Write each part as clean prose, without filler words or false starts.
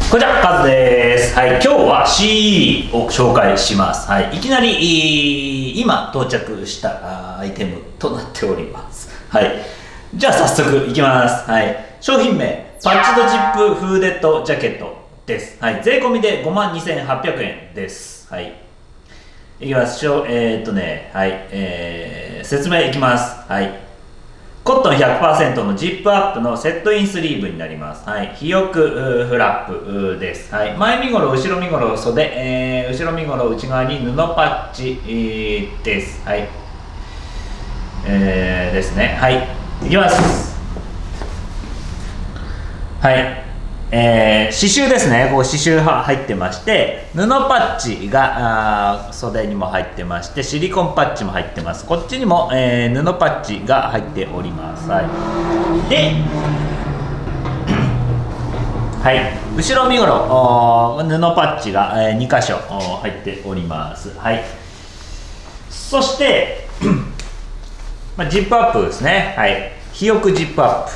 こんにちは、カズです。はい、今日は CE を紹介します。はい、いきなり今到着したアイテムとなっております。はい、じゃあ早速いきます。はい、商品名パッチドジップフーデッドジャケットです。はい、税込みで52,800円です。はい、いきますはい、説明いきます。はい。コットン 100% のジップアップのセットインスリーブになります。はい、肥沃フラップです。はい、前身ごろ、後ろ身ごろ、袖、後ろ身ごろ、内側に布パッチ、です。はい、ですね。はい、いきます。はい。刺繍ですね。ここ刺繍入ってまして、布パッチが袖にも入ってまして、シリコンパッチも入ってます。こっちにも、布パッチが入っております。はい、で、はい、後ろ身ごろ布パッチが2箇所入っております。はい、そしてジップアップですね。はい、肥沃ジップアップ。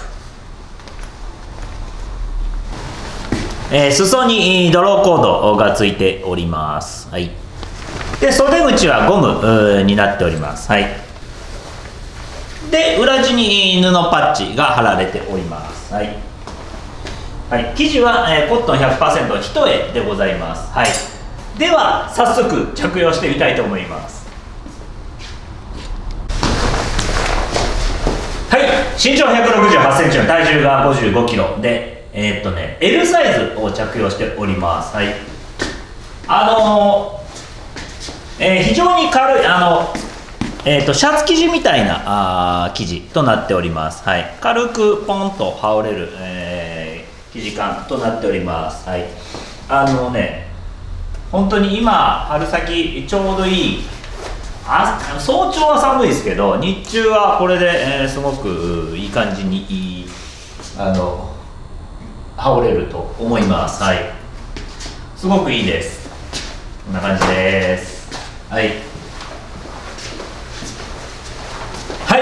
裾にドローコードがついております。はい、で袖口はゴムになっております。はい、で裏地に布パッチが貼られております。はい、はい、生地は、コットン 100% 一重でございます。はい、では早速着用してみたいと思います。はい、身長168センチの体重が55キロでL サイズを着用しております。はい、非常に軽いシャツ生地みたいな生地となっております。はい、軽くポンと羽織れる、生地感となっております。はい、本当に今春先ちょうどいい早朝は寒いですけど日中はこれで、すごくいい感じに羽織れると思います。はい、すごくいいです。こんな感じです。はい、はい、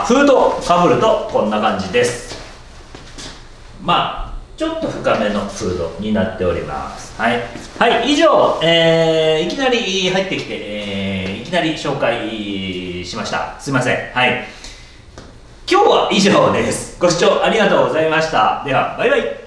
フードかぶるとこんな感じです。まあちょっと深めのフードになっております。はい、はい、以上、いきなり入ってきて、いきなり紹介しました。すいません。はい、今日は以上です。ご視聴ありがとうございました。では、バイバイ。